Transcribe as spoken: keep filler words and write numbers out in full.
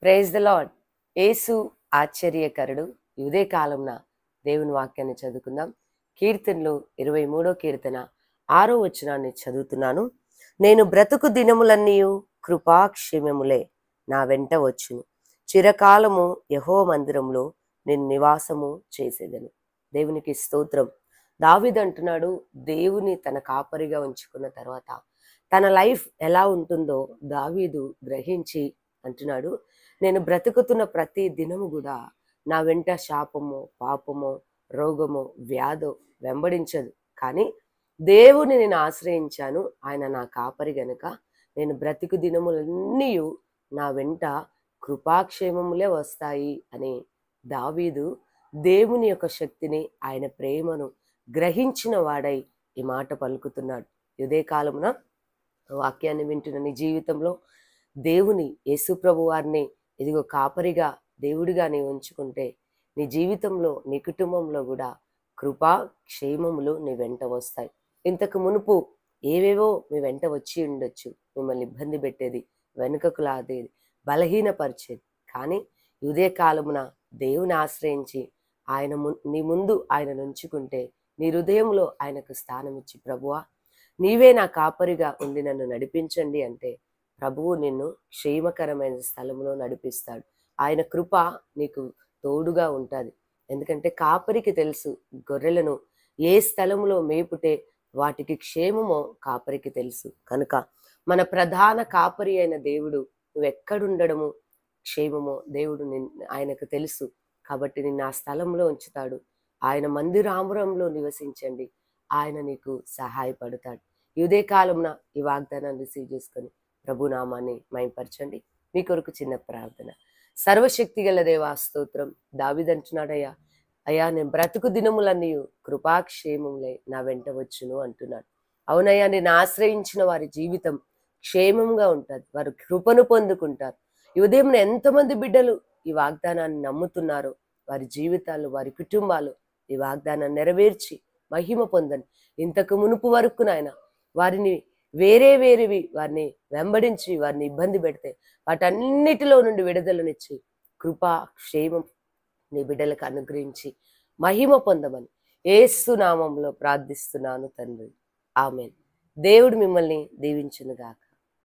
Praise the lord. యేసు ఆశ్చర్యకరుడు. ఈ ఉదయ కాలంన దేవుని వాక్యాన్ని చదువుకుందాం. కీర్తనలు ఇరవై మూడో కీర్తన ఆరో వచనాన్ని చదువుతున్నాను. నేను బ్రతుకు దినములన్నీయు కృపాక్షేమములే నా వెంట వచ్చును. చిరకాలము యెహోవా మందిరంలో నేను నివాసము చేసేదను. దేవునికి స్తోత్రం. దావీదు అంటున్నాడు, దేవుని తన కాపరిగా ఉంచుకున్న తర్వాత తన లైఫ్ ఎలా ఉంటుందో దావీదు గ్రహించి అంటున్నాడు, నేను బ్రతుకుతున్న ప్రతి దినము కూడా నా వెంట శాపము, పాపము, రోగము, వ్యాధో వెంబడించదు. కానీ దేవుని నేను ఆశ్రయించాను, ఆయన నా కాపరి గనుక నేను బ్రతుకు దినములన్నీ నా వెంట కృపాక్షేమములే వస్తాయి అని దావీదు దేవుని యొక్క శక్తిని, ఆయన ప్రేమను గ్రహించిన వాడై ఈ మాట పలుకుతున్నాడు. ఇదే కాలమున వాక్యాన్ని వింటున్న నీ జీవితంలో దేవుని యేసు ప్రభు వారిని ఇదిగో కాపరిగా దేవుడిగా నీ ఉంచుకుంటే నీ జీవితంలో నీ కుటుంబంలో కూడా కృపా క్షేమములు నీ వెంట వస్తాయి. ఇంతకు మునుపు ఏవేవో మీ వెంట వచ్చి ఉండొచ్చు, మిమ్మల్ని ఇబ్బంది పెట్టేది, వెనుకకు లాదేది, బలహీనపరిచేది. కానీ ఉదయ కాలమున దేవుని ఆశ్రయించి ఆయన ము నీ ముందు ఆయన ఉంచుకుంటే నీ హృదయంలో ఆయనకు స్థానం ఇచ్చి, ప్రభువా నీవే నా కాపరిగా ఉండి నన్ను నడిపించండి అంటే ప్రభువు నిన్ను క్షేమకరమైన స్థలంలో నడిపిస్తాడు. ఆయన కృప నీకు తోడుగా ఉంటుంది. ఎందుకంటే కాపరికి తెలుసు గొర్రెలను ఏ స్థలంలో మేపుటే వాటికి క్షేమమో కాపరికి తెలుసు. కనుక మన ప్రధాన కాపరి అయిన దేవుడు నువ్వెక్కడుండడము క్షేమమో దేవుడు నిన్ ఆయనకు తెలుసు. కాబట్టి నిన్ను ఆ స్థలంలో ఉంచుతాడు. ఆయన మందిరామురంలో నివసించండి, ఆయన నీకు సహాయపడతాడు. ఈ ఉదయ కాలంన ఈ వాగ్దానాన్ని రిసీవ్ చేసుకొని ప్రభునామాన్ని మహిమపరచండి. మీ కొరకు చిన్న ప్రార్థన. సర్వశక్తి గల దేవా స్తోత్రం. దావీదు అంటున్నాడయ్యా, అయ్యా నేను బ్రతుకు దినములన్నీ కృపాక్షేమములే నా వెంట వచ్చును అంటున్నాడు. అవునయ్యా, నేను ఆశ్రయించిన వారి జీవితం క్షేమంగా ఉంటుంది, వారు కృపను పొందుకుంటారు. ఈ ఉదయం ఎంతమంది బిడ్డలు ఈ వాగ్దానాన్ని నమ్ముతున్నారో వారి జీవితాలు, వారి కుటుంబాలు ఈ వాగ్దానాన్ని నెరవేర్చి మహిమ పొందని. ఇంతకు మునుపు వరకు నాయన వారిని వేరే వేరేవి వారిని వెంబడించి వారిని ఇబ్బంది పెడితే వాటన్నిటిలో నుండి విడుదలనిచ్చి కృపా క్షేమం నీ బిడ్డలకు అనుగ్రహించి మహిమ పొందమని యేసు నామంలో ప్రార్థిస్తున్నాను తండ్రి. ఆమేన్. దేవుడు మిమ్మల్ని దీవించునుగాక.